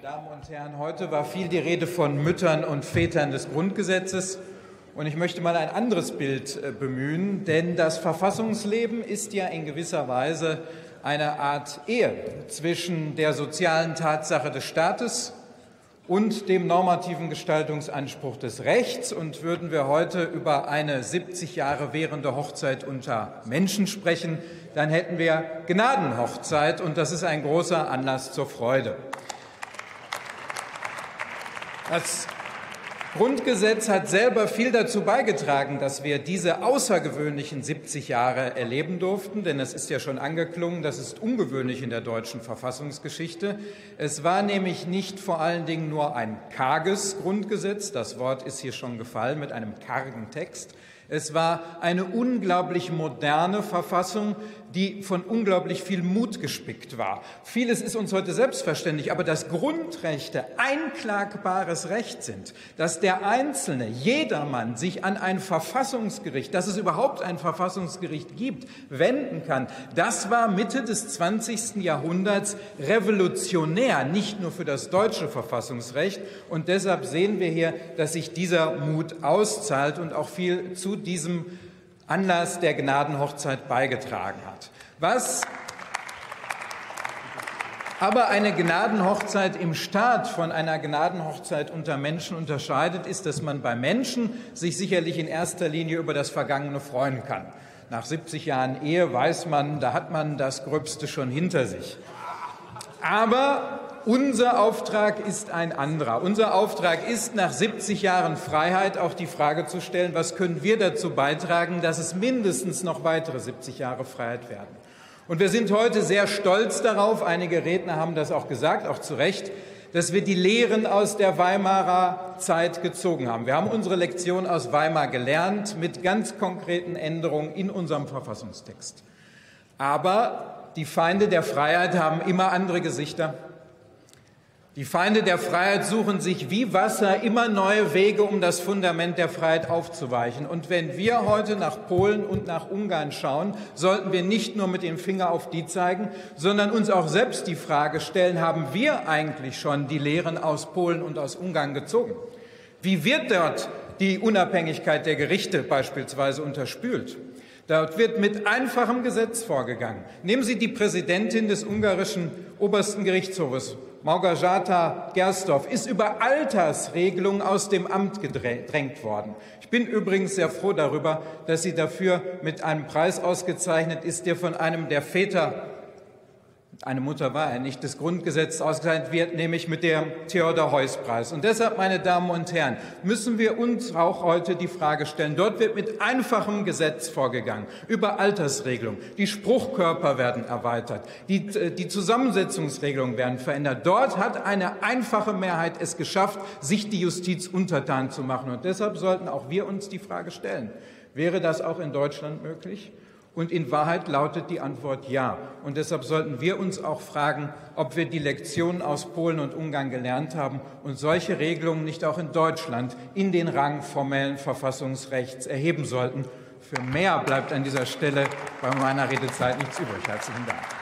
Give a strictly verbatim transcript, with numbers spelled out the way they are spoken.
Damen und Herren, heute war viel die Rede von Müttern und Vätern des Grundgesetzes. Und ich möchte mal ein anderes Bild bemühen, denn das Verfassungsleben ist ja in gewisser Weise eine Art Ehe zwischen der sozialen Tatsache des Staates und dem normativen Gestaltungsanspruch des Rechts. Und würden wir heute über eine siebzig Jahre währende Hochzeit unter Menschen sprechen, dann hätten wir Gnadenhochzeit, und das ist ein großer Anlass zur Freude. Das Grundgesetz hat selber viel dazu beigetragen, dass wir diese außergewöhnlichen siebzig Jahre erleben durften, denn es ist ja schon angeklungen, das ist ungewöhnlich in der deutschen Verfassungsgeschichte. Es war nämlich nicht vor allen Dingen nur ein karges Grundgesetz, das Wort ist hier schon gefallen, mit einem kargen Text. Es war eine unglaublich moderne Verfassung, die von unglaublich viel Mut gespickt war. Vieles ist uns heute selbstverständlich, aber dass Grundrechte einklagbares Recht sind, dass der Einzelne, jedermann sich an ein Verfassungsgericht, dass es überhaupt ein Verfassungsgericht gibt, wenden kann, das war Mitte des zwanzigsten Jahrhunderts revolutionär, nicht nur für das deutsche Verfassungsrecht. Und deshalb sehen wir hier, dass sich dieser Mut auszahlt und auch viel zu diesem Anlass der Gnadenhochzeit beigetragen hat. Was aber eine Gnadenhochzeit im Staat von einer Gnadenhochzeit unter Menschen unterscheidet, ist, dass man bei Menschen sich sicherlich in erster Linie über das Vergangene freuen kann. Nach siebzig Jahren Ehe weiß man, da hat man das Gröbste schon hinter sich. Aber unser Auftrag ist ein anderer. Unser Auftrag ist, nach siebzig Jahren Freiheit auch die Frage zu stellen, was können wir dazu beitragen, dass es mindestens noch weitere siebzig Jahre Freiheit werden. Und wir sind heute sehr stolz darauf, einige Redner haben das auch gesagt, auch zu Recht, dass wir die Lehren aus der Weimarer Zeit gezogen haben. Wir haben unsere Lektion aus Weimar gelernt mit ganz konkreten Änderungen in unserem Verfassungstext. Aber die Feinde der Freiheit haben immer andere Gesichter. Die Feinde der Freiheit suchen sich wie Wasser immer neue Wege, um das Fundament der Freiheit aufzuweichen. Und wenn wir heute nach Polen und nach Ungarn schauen, sollten wir nicht nur mit dem Finger auf die zeigen, sondern uns auch selbst die Frage stellen, haben wir eigentlich schon die Lehren aus Polen und aus Ungarn gezogen? Wie wird dort die Unabhängigkeit der Gerichte beispielsweise unterspült? Dort wird mit einfachem Gesetz vorgegangen. Nehmen Sie die Präsidentin des ungarischen obersten Gerichtshofes, Małgorzata Gersdorf, ist über Altersregelungen aus dem Amt gedrängt worden. Ich bin übrigens sehr froh darüber, dass sie dafür mit einem Preis ausgezeichnet ist, der von einem der Väter, eine Mutter war er nicht, des Grundgesetzes ausgezeichnet wird, nämlich mit dem Theodor-Heuss-Preis. Und deshalb, meine Damen und Herren, müssen wir uns auch heute die Frage stellen, dort wird mit einfachem Gesetz vorgegangen, über Altersregelungen. Die Spruchkörper werden erweitert, die, die Zusammensetzungsregelungen werden verändert. Dort hat eine einfache Mehrheit es geschafft, sich die Justiz untertan zu machen. Und deshalb sollten auch wir uns die Frage stellen, wäre das auch in Deutschland möglich? Und in Wahrheit lautet die Antwort ja. Und deshalb sollten wir uns auch fragen, ob wir die Lektionen aus Polen und Ungarn gelernt haben und solche Regelungen nicht auch in Deutschland in den Rang formellen Verfassungsrechts erheben sollten. Für mehr bleibt an dieser Stelle bei meiner Redezeit nichts übrig. Herzlichen Dank.